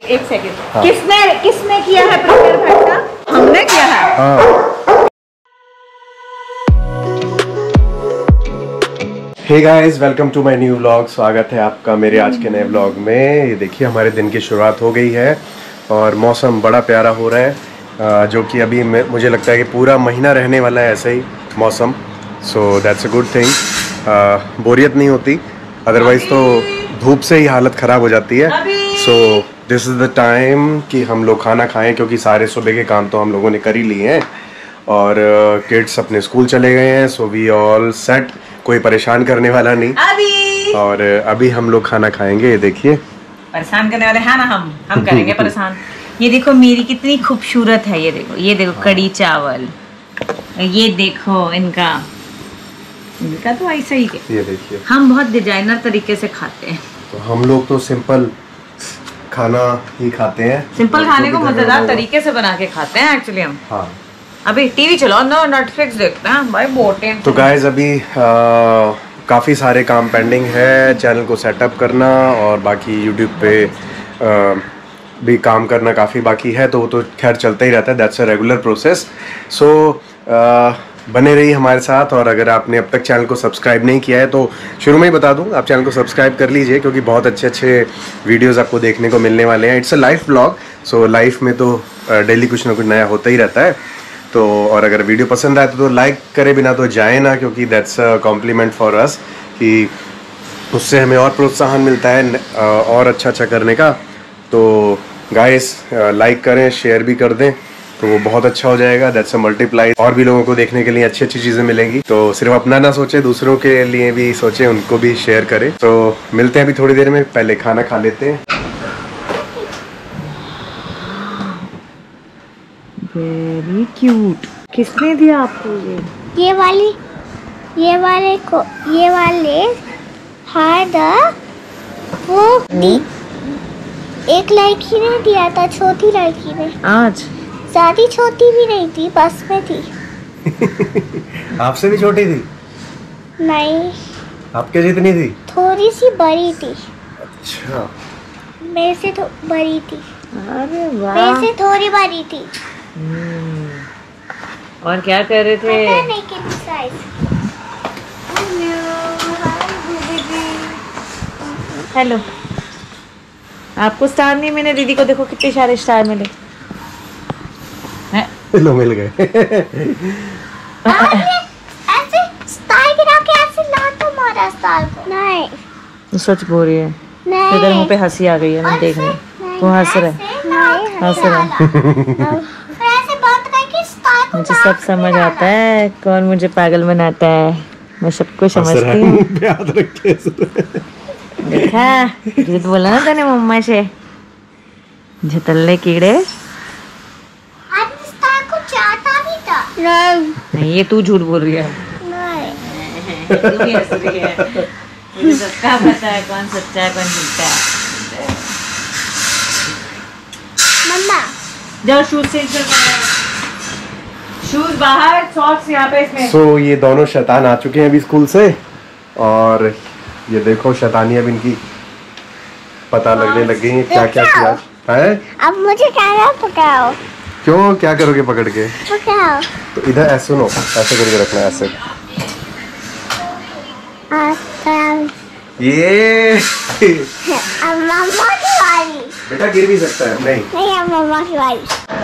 एक सेकंड, हाँ। किसने किया है प्रिपेयर भट्टा? हमने किया है। हाँ। Hey guys, welcome to my new vlog. स्वागत है आपका मेरे आज के नए व्लॉग में। ये देखिए हमारे दिन की शुरुआत हो गई है और मौसम बड़ा प्यारा हो रहा है, जो कि अभी मुझे लगता है कि पूरा महीना रहने वाला है ऐसे ही मौसम। So that's a good thing. बोरियत नहीं होती, अदरवाइज़ तो धूप से ही हालत ख़राब हो जाती है। So this is the time कि हम लोग खाना खाएं, क्योंकि सारे सुबह के काम तो हम लोगों ने कर ही लिए हैं और किड्स अपने स्कूल चले गए हैं। सो वी ऑल सेट, कोई परेशान करने वाला नहीं और अभी हम लोग खाना खाएंगे। ये देखिए, परेशान करने वाले हैं ना हम करेंगे परेशान। ये देखो मेरी कितनी खूबसूरत है, ये देखो कड़ी चावल, ये देखो इनका तो ऐसा ही है। ये देखिए, हम बहुत डिजाइनर तरीके से खाते हैं। तो हम लोग तो सिंपल खाना ही खाते हैं। सिंपल खाने को मजेदार तरीके से बना के खाते हैं एक्चुअली हम। हाँ, अभी टीवी चलाओ ना, नेटफ्लिक्स देखते हैं भाई, बहुत टेंशन। तो गाइस अभी काफ़ी सारे काम पेंडिंग है, चैनल को सेटअप करना और बाकी यूट्यूब पे भी काम करना काफ़ी बाकी है, तो वो तो खैर चलता ही रहता है, that's a regular process. So बने रहिए हमारे साथ। और अगर आपने अब तक चैनल को सब्सक्राइब नहीं किया है तो शुरू में ही बता दूं, आप चैनल को सब्सक्राइब कर लीजिए, क्योंकि बहुत अच्छे अच्छे वीडियोस आपको देखने को मिलने वाले हैं। It's a life vlog, so life में तो डेली कुछ ना कुछ नया होता ही रहता है। तो और अगर वीडियो पसंद आए तो लाइक करे बिना तो जाए ना, क्योंकि that's a compliment for us, कि उससे हमें और प्रोत्साहन मिलता है और अच्छा करने का। तो गाइस लाइक करें, शेयर भी कर दें तो वो बहुत अच्छा हो जाएगा। दैट्स अ मल्टीप्लाई, और भी लोगों को देखने के लिए अच्छी अच्छी चीज़ें मिलेंगी। तो सिर्फ अपना ना सोचे, दूसरों के लिए भी सोचे, उनको भी शेयर करें। तो मिलते हैं अभी थोड़ी देर में, पहले खाना खा लेते हैं। Very cute. किसने दिया आपको ये वाले वो एक लड़की ने दिया था, छोटी लड़की ने। आज ज्यादा छोटी भी नहीं थी, बस में थी। आपसे भी छोटी थी? नहीं, आपके जितनी थी? थोड़ी सी बड़ी थी। अच्छा, मेरे से तो बड़ी थी। अरे वाह, मेरे से थोड़ी बड़ी थी। और क्या कर रहे थे? पता नहीं कितनी साइज। हेलो, आपको स्टार नहीं मिले? दीदी को देखो कितने सारे स्टार मिले। लो, मिल गए। ऐसे स्टार गिरा के ऐसे लातो मारा स्टार को। नहीं, तो सच बोल रही है। इधर मुंह पे हंसी आ गई है, मैं देख रही। वो हंस रहा मुझे सब समझ आता है कौन मुझे पागल बनाता है, मैं सबको समझती हूँ। देखा, झूठ बोला ना तूने मम्मा से, झतल्ले कीड़े। नहीं, ये तू झूठ बोल रही है। तू भी हंस रही है। मुझे सबका पता है कौन सच्चा है कौन झूठा है। मम्मा जाओ शूज चेंज कर, शूज बाहर, सॉक्स यहाँ पे इसमें। सो ये दोनों शैतान आ चुके हैं अभी स्कूल से, और ये देखो शैतानी अब इनकी पता लगने लग गई है। क्या क्या किया है? अब मुझे कैमरा पकड़ाओ। क्यों, क्या करोगे पकड़ के? पकड़ाओ। तो इधर ऐसे सुनो, ऐसे करके रखना है, ऐसे। ये अब मम्मा की बारी। बेटा गिर भी सकता है। नहीं, अब मम्मा की बारी।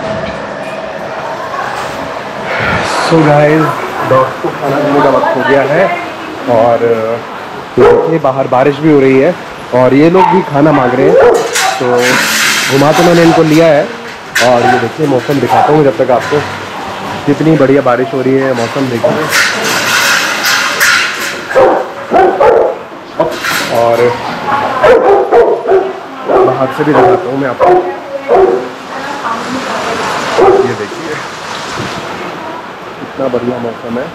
सो गाइस, डॉग को खाना देने का वक्त हो गया है और ये बाहर बारिश भी हो रही है और ये लोग भी खाना मांग रहे हैं। तो घुमा तो मैंने इनको लिया है और ये देखिए मौसम दिखाता हूँ जब तक आपको, कितनी बढ़िया बारिश हो रही है। मौसम देखिए, और बाहर से भी दिखाता हूँ मैं आपको। ये देखिए कितना बढ़िया मौसम है।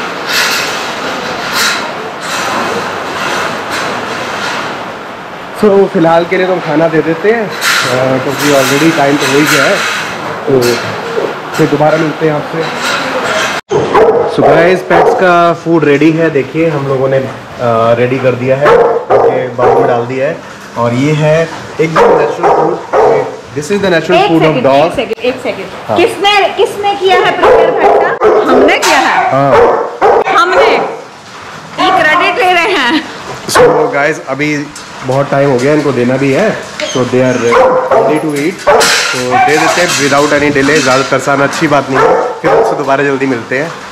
तो फिलहाल के लिए तो हम खाना दे देते हैं, क्योंकि ऑलरेडी टाइम तो हो ही गया है। तो फिर दोबारा मिलते हैं आपसे। सो गाइस, पेट्स का फूड रेडी है। देखिए हम लोगों ने रेडी कर दिया है, बाउल में डाल दिया है और ये है एकदम natural food. This is the natural food of dog. एक सेकंड हाँ। किसने किया है प्रिपेयर भट्टा? हमने किया है। हाँ। हमने ये क्रेडिट ले रहे हैं। सो गाइस अभी बहुत टाइम हो गया, इनको देना भी है, so they are ready to eat, तो दे देते हैं विदाउट एनी डिले। ज़्यादा तरसाना अच्छी बात नहीं है, फिर उससे दोबारा जल्दी मिलते हैं।